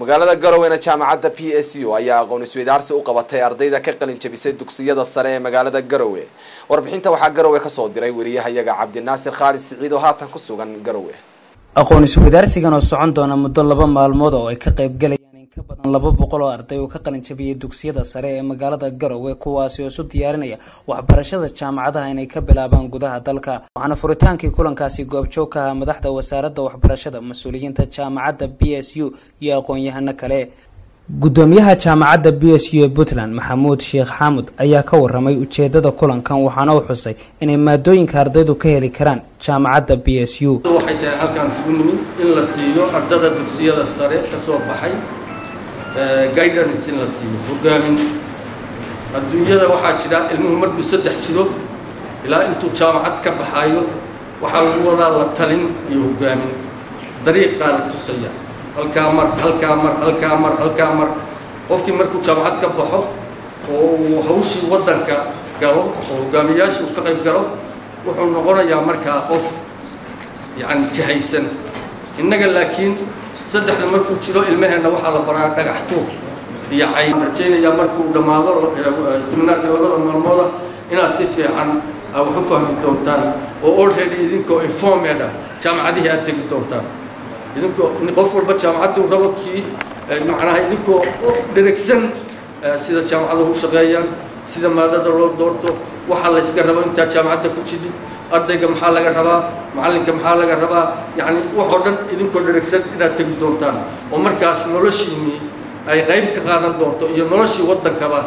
magaalada Garowe jaamacadda PSU ayaa aqoon isweydaarsi u qabatay ardayda ka qalin jabisay dugsiyada sare ee magaalada Garowe. Warbixinta waxaa Garowe ka soo diray wariyahayaga Cabdinaasir Khalid Siciid oo haatan ku sugan Garowe. aqoon isweydaarsigan oo socon doona muddo 2 maalmood oo ay ka qayb galayaan in ka badan 200 oo arday oo ka qalin jabiyay dugsiyada sare ee magaalada Garowe kuwaas oo isu diyaarinaya waxbarashada jaamacadaha inay ka bilaabaan gudaha dalka. waxaana furitaankii kulankaasi goobjoog ka ah madaxda wasaaradda waxbarashada, mas'uuliyiinta jaamacadda PSU iyo aqoon-yahano kale. gudoomiyaha jaamacadda PSU ee Puntland Maxamuud Sheekh Xamud ayaa ka waramay ujeedada kulankan waxaana uu xusay inay maadooyinka ardaydu ka heli karaan jaamacadda PSU. waxay tahay halkaan isugu nimid in la siiyo ardada dugsiyada sare ka soo baxay guidance in la siiyo hogaamin. adduunyada waxaa jira ilmuhu markuu 3 jiro ilaa intuu jaamacad ka baxayo waxaa lagu wadaa la talin iyo hogaamin dariiqa la tusaya halkaa mar qofkii markuu jaamacad ka baxo oo hawshii wadanka galo oo hogaamiyaashu ka qayb galo wuxuu noqonayaa markaa qof yani jahaysan. innaga laakiin saddexda markuu jiro ilmaheena waxaa la baraa dhagaxto iyo cay rajaynaya markuu dhammaado seminaarka 2 maalmood inaad si fiican wax u fahmi doontaan oo already idinkoo informed jaamacadihii aad tegi doontaan. idinkoo qof walba jaamacaddu rabo kii macnaha idinkoo dheregsan sida jaamacaduhu u shaqeeyaan, sida maadada loo doorto, waxa la iska rabo inta jaamacadda ku jidi, ardayga maxaa laga rabaa, macallinka maxaa laga rabaa, yani wax oo dhan idinkoo dheregsan inaad tegi doontaan oo markaas noloshiinii ay qayb ka qaadan doonto iyo noloshii waddankaba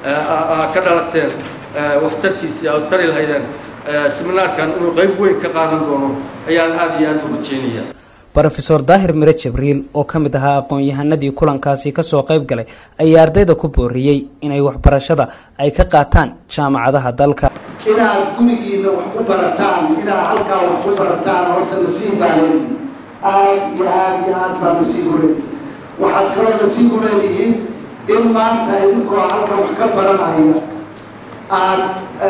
ka dhalateen waxtarkiisii aad tari lahaydeen. seminaarkan inuu qayb weyn ka qaadan doono ayaan aad iyo aad u rajeynayaa. Professor Dahir Mire Jibriil oo kamid ahaa aqoon-yahanadii kulankaasi ka soo qayb galay ayaa ardayda ku booriyay inay waxbarashada ay ka qaataan jaamacadaha dalka. inaad gurigiina wax ku barataan, inaad halkaa wax ku barataan horta nasiib baa leeyihiin. aad iyo aad baa nasiib u leeyihiin. waxaad kaloo nasiib u leeyihiin in maanta idinkoo halka wax ka baranaya aad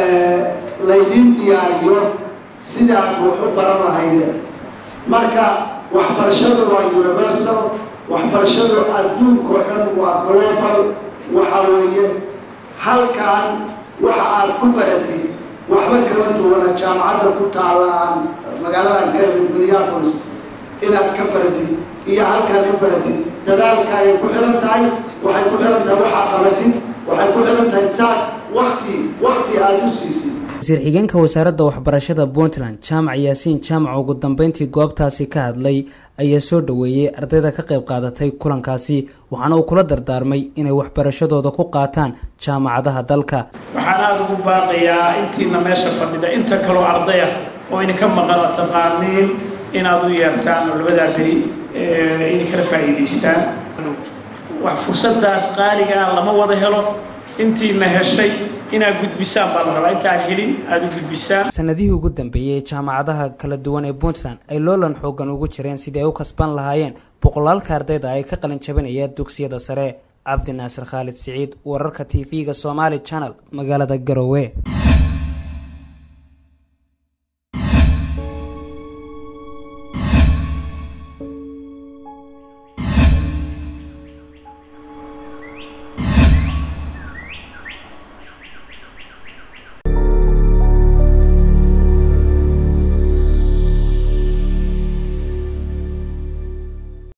laydin diyaariyo sida aad wax u baran lahaydeen. marka waxbarashadu waa universal, waxbarashadu adduunka oo dhan waa global. waxa weeye halkan waxa aad ku baratid waxba kala duwana jaamacadda ku taalaan magaaladan Minneapolis inaad ka baratid iyo halkan in baratid dadaalka ay ku xiran tahay, waxay ku xiran tahay waxa qabatid, waxay ku xiran tahay saad waqti aad u siisid. wasiir xigeenka wasaaradda waxbarashada Puntland Jaamac Yaasiin Jaamac ugu dambeyntii goobtaasi ka hadlay ayaa soo dhaweeyay ardayda ka qayb qaadatay kulankaasi waxaana uu kula dardaarmay inay waxbarashadooda ku qaataan jaamacadaha dalka. waxaan aad ugu baaqayaa intiina meesha fadhida inta kale arday ah oo in ka maqan taqaaniin inaad u yeertaan labada bari in kala faa'iideystaan. wax fursadaas qaaliga lama wada helo intiina heshay inaad gudbisaan baa la rabaa, inta aan helin aad u gudbisaan. sanadihii ugu dambeeyay jaamacadaha kala duwan ee Puntland ay loolan xoogan ugu jireen sidii ay u kasban lahaayeen boqolaalka ardayda ay ka qalin jabinaya dugsiyada sare. Cabdinaasir Khalid Siciid, wararka TV-ga Somali Channel, magaalada Garowe.